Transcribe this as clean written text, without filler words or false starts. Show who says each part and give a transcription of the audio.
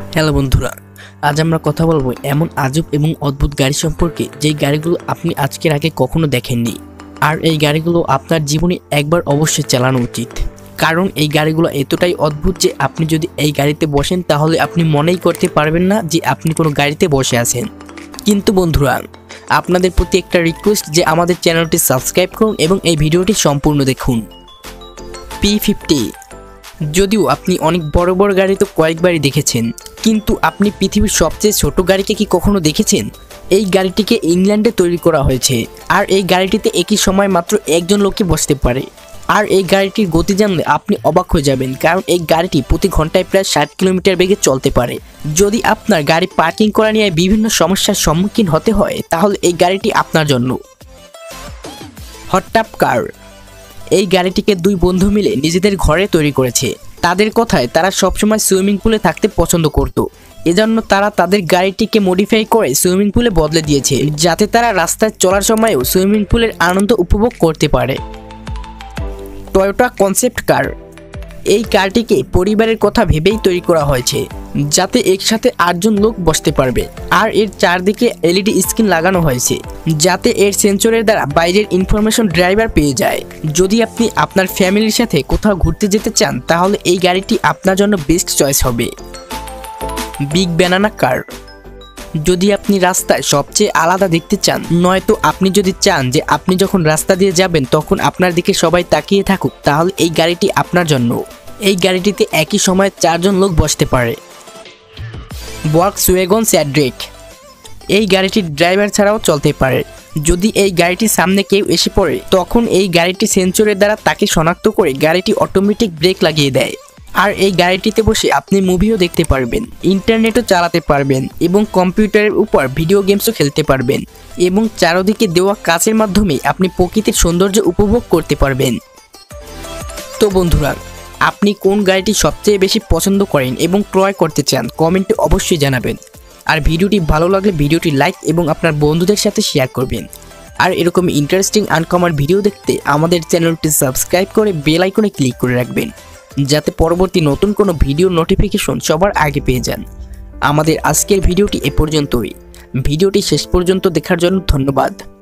Speaker 1: Hello বন্ধুরা, আজ আমরা কথা বলবো এমন আজব এবং অদ্ভুত গাড়ি সম্পর্কে যেই গাড়িগুলো আপনি আজকের আগে কখনো দেখেননি। আর এই গাড়িগুলো আপনার জীবনে একবার অবশ্যই চালানো উচিত, কারণ এই গাড়িগুলো এতটাই অদ্ভুত যে আপনি যদি এই গাড়িতে বসেন তাহলে আপনি মনেই করতে পারবেন না যে আপনি কোনো গাড়িতে বসে আছেন। কিন্তু বন্ধুরা, আপনাদের প্রতি একটা রিকোয়েস্ট যে আমাদের চ্যানেলটি সাবস্ক্রাইব করুন এবং এই ভিডিওটি সম্পূর্ণ দেখুন। P50, যদিও আপনি অনেক বড় বড় গাড়ি তো কয়েকবারই দেখেছেন, কিন্তু আপনি পৃথিবীর সবচেয়ে ছোট গাড়িকে কি কখনো দেখেছেন? এই গাড়িটিকে ইংল্যান্ডে তৈরি করা হয়েছে, আর এই গাড়িটিতে একই সময় মাত্র একজন লোকই বসতে পারে। আর এই গাড়িটির গতি জানলে আপনি অবাক হয়ে যাবেন, কারণ এই গাড়িটি প্রতি ঘন্টায় প্রায় 60 কিলোমিটার বেগে চলতে পারে। যদি আপনার গাড়ি পার্কিং করা নিয়ে বিভিন্ন সমস্যার সম্মুখীন হতে হয়, তাহলে এই গাড়িটি আপনার জন্য। হট টাব কার, এই গাড়িটিকে দুই বন্ধু মিলে নিজেদের ঘরে তৈরি করেছে। তাদের কথায় তারা সবসময় সুইমিং পুলে থাকতে পছন্দ করত, এজন্য তারা তাদের গাড়িটিকে মডিফাই করে সুইমিং পুলে বদলে দিয়েছে, যাতে তারা রাস্তায় চলার সময়ও সুইমিং পুলের আনন্দ উপভোগ করতে পারে। টয়োটা কনসেপ্ট কার, এই কারটিকে পরিবারের কথা ভেবেই তৈরি করা হয়েছে, যাতে একসাথে 8 জন লোক বসতে পারবে। আর এর চারদিকে এলইডি স্ক্রিন লাগানো হয়েছে, যাতে এর সেন্সরের দ্বারা বাইরের ইনফরমেশন ড্রাইভার পেয়ে যায়। যদি আপনি আপনার ফ্যামিলির সাথে কোথাও ঘুরতে যেতে চান, তাহলে এই গাড়িটি আপনার জন্য বেস্ট চয়েস হবে। বিগ ব্যানানা কার, যদি আপনি রাস্তায় সবচেয়ে আলাদা দেখতে চান, নয়তো আপনি যদি চান যে আপনি যখন রাস্তা দিয়ে যাবেন তখন আপনার দিকে সবাই তাকিয়ে থাকুক, তাহলে এই গাড়িটি আপনার জন্য। এই গাড়িটিতে একই সময়ে 4 জন লোক বসতে পারে। ভক্সওয়াগন স্যাড্রেক, এই গাড়িটির ড্রাইভার ছাড়াও চলতে পারে। যদি এই গাড়িটির সামনে কেউ এসে পড়ে, তখন এই গাড়িটি সেন্সরের দ্বারা তাকে শনাক্ত করে গাড়িটি অটোমেটিক ব্রেক লাগিয়ে দেয়। আর এই গাড়িটিতে বসে আপনি মুভিও দেখতে পারবেন, ইন্টারনেটও চালাতে পারবেন এবং কম্পিউটারের উপর ভিডিও গেমসও খেলতে পারবেন, এবং চারদিকে দেওয়া কাচের মাধ্যমে আপনি প্রকৃতির সৌন্দর্য উপভোগ করতে পারবেন। তো বন্ধুরা, আপনি কোন গাড়িটি সবচেয়ে বেশি পছন্দ করেন এবং ক্রয় করতে চান, কমেন্টে অবশ্যই জানাবেন। আর ভিডিওটি ভালো লাগলে ভিডিওটি লাইক এবং আপনার বন্ধুদের সাথে শেয়ার করবেন। আর এরকম ইন্টারেস্টিং আনকমন ভিডিও দেখতে আমাদের চ্যানেলটি সাবস্ক্রাইব করে বেল আইকনে ক্লিক করে রাখবেন, যাতে পরবর্তী নতুন কোনো ভিডিও নোটিফিকেশন সবার আগে পেয়ে যান। আমাদের আজকের ভিডিওটি এ পর্যন্তই। ভিডিওটি শেষ পর্যন্ত দেখার জন্য ধন্যবাদ।